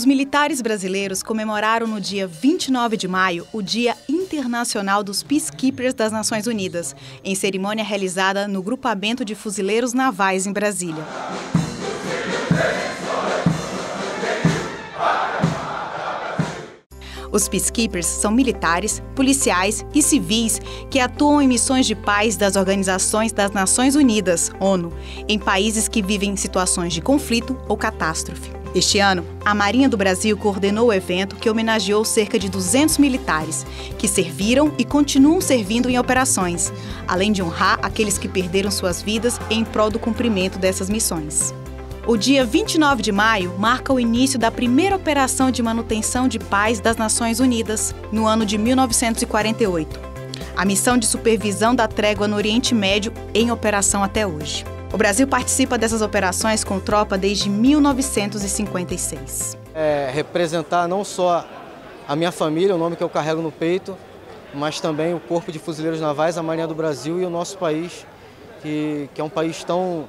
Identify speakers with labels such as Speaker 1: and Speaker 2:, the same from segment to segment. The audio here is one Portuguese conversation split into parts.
Speaker 1: Os militares brasileiros comemoraram no dia 29 de maio o Dia Internacional dos Peacekeepers das Nações Unidas, em cerimônia realizada no Grupamento de Fuzileiros Navais em Brasília. Os Peacekeepers são militares, policiais e civis que atuam em missões de paz das Organizações das Nações Unidas, ONU, em países que vivem situações de conflito ou catástrofe. Este ano, a Marinha do Brasil coordenou o evento que homenageou cerca de 200 militares, que serviram e continuam servindo em operações, além de honrar aqueles que perderam suas vidas em prol do cumprimento dessas missões. O dia 29 de maio marca o início da primeira operação de manutenção de paz das Nações Unidas, no ano de 1948. A missão de supervisão da trégua no Oriente Médio em operação até hoje. O Brasil participa dessas operações com tropa desde 1956.
Speaker 2: Representar não só a minha família, o nome que eu carrego no peito, mas também o Corpo de Fuzileiros Navais, a Marinha do Brasil e o nosso país, que é um país tão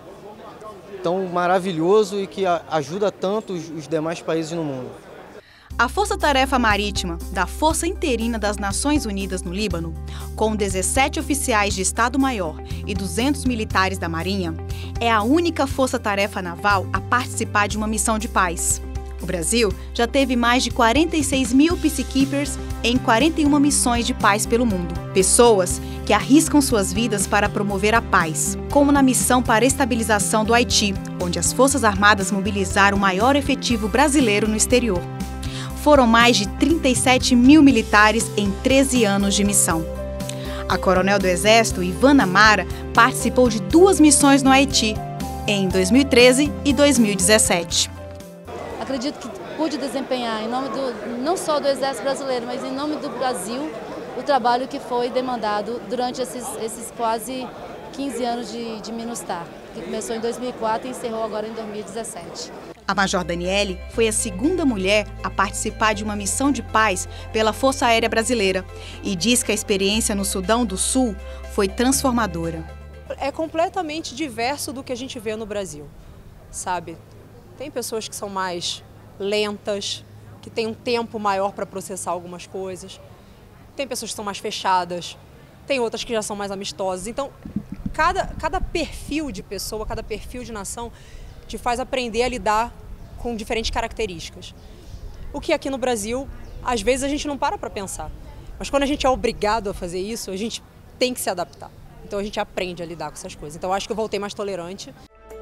Speaker 2: maravilhoso e que ajuda tanto os demais países no mundo.
Speaker 1: A Força Tarefa Marítima da Força Interina das Nações Unidas no Líbano, com 17 oficiais de Estado-Maior e 200 militares da Marinha, é a única força-tarefa naval a participar de uma missão de paz. O Brasil já teve mais de 46 mil peacekeepers em 41 missões de paz pelo mundo. Pessoas que arriscam suas vidas para promover a paz, como na missão para a estabilização do Haiti, onde as Forças Armadas mobilizaram o maior efetivo brasileiro no exterior. Foram mais de 37 mil militares em 13 anos de missão. A coronel do Exército, Ivana Mara, participou de 2 missões no Haiti, em 2013 e 2017.
Speaker 3: Acredito que pude desempenhar, em nome não só do Exército Brasileiro, mas em nome do Brasil, o trabalho que foi demandado durante esses quase 15 anos de MINUSTAH, que começou em 2004 e encerrou agora em 2017.
Speaker 1: A Major Daniele foi a segunda mulher a participar de uma missão de paz pela Força Aérea Brasileira e diz que a experiência no Sudão do Sul foi transformadora.
Speaker 4: É completamente diverso do que a gente vê no Brasil, sabe? Tem pessoas que são mais lentas, que têm um tempo maior para processar algumas coisas. Tem pessoas que são mais fechadas, tem outras que já são mais amistosas. Então, cada perfil de pessoa, cada perfil de nação te faz aprender a lidar com diferentes características. O que aqui no Brasil, às vezes a gente não para pensar. Mas quando a gente é obrigado a fazer isso, a gente tem que se adaptar. Então a gente aprende a lidar com essas coisas. Então eu acho que eu voltei mais tolerante.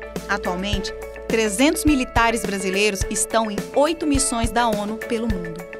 Speaker 1: Atualmente, 300 militares brasileiros estão em 8 missões da ONU pelo mundo.